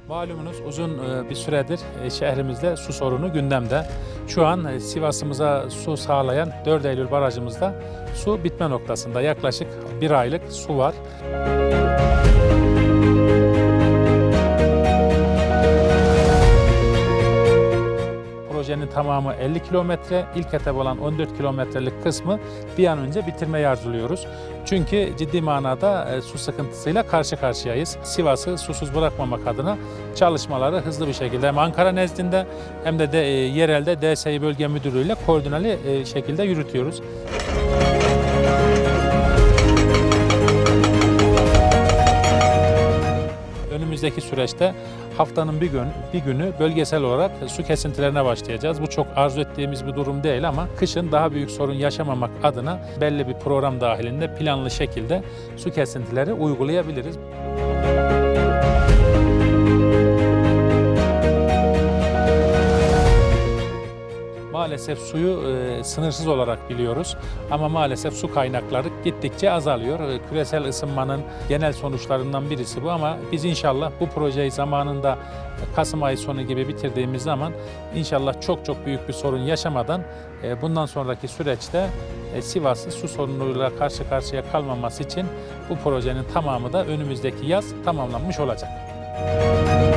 Malumunuz uzun bir süredir şehrimizde su sorunu gündemde. Şu an Sivas'ımıza su sağlayan 4 Eylül barajımızda su bitme noktasında. Yaklaşık 1 aylık su var. Projenin tamamı 50 kilometre, ilk etap olan 14 kilometrelik kısmı bir an önce bitirmeyi arzuluyoruz. Çünkü ciddi manada su sıkıntısıyla karşı karşıyayız. Sivas'ı susuz bırakmamak adına çalışmaları hızlı bir şekilde hem Ankara nezdinde hem de yerelde DSİ Bölge Müdürlüğü ile koordineli şekilde yürütüyoruz. Önümüzdeki süreçte haftanın bir günü bölgesel olarak su kesintilerine başlayacağız. Bu çok arzu ettiğimiz bir durum değil ama kışın daha büyük sorun yaşamamak adına belli bir program dahilinde planlı şekilde su kesintileri uygulayabiliriz. Maalesef suyu sınırsız olarak biliyoruz ama maalesef su kaynakları gittikçe azalıyor. Küresel ısınmanın genel sonuçlarından birisi bu ama biz inşallah bu projeyi zamanında Kasım ayı sonu gibi bitirdiğimiz zaman inşallah çok büyük bir sorun yaşamadan bundan sonraki süreçte Sivas'ın su sorunuyla karşı karşıya kalmaması için bu projenin tamamı da önümüzdeki yaz tamamlanmış olacak.